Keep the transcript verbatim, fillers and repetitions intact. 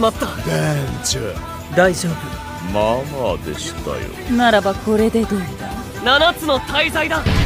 まった。 団長、 大丈夫。 まあまあでしたよ。 ならばこれでどうだ。 七つの大罪だ。